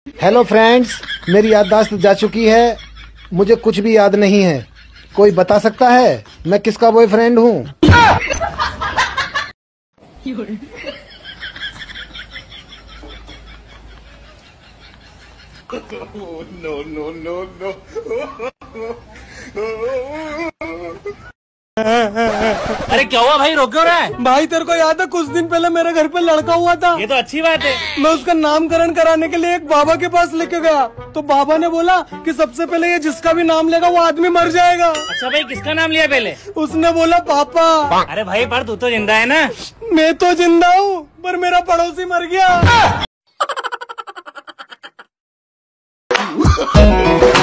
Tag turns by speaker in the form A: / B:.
A: Hello friends, मेरी याददाश्त जा चुकी है, मुझे कुछ भी याद नहीं है। कोई बता सकता है मैं किसका बॉयफ्रेंड हूँ?
B: No, no, no, no.
C: अरे क्या हुआ भाई, रोक क्यों रहा है?
D: भाई तेरे को याद है कुछ दिन पहले मेरे घर पे लड़का हुआ था?
C: ये तो अच्छी बात है।
D: मैं उसका नामकरण कराने के लिए एक बाबा के पास लेके गया, तो बाबा ने बोला कि सबसे पहले ये जिसका भी नाम लेगा वो आदमी मर जाएगा।
C: अच्छा भाई, किसका नाम लिया पहले?
D: उसने बोला पापा।
C: अरे भाई पर तू तो जिंदा है ना?
D: मैं तो जिंदा हूँ पर मेरा पड़ोसी मर गया।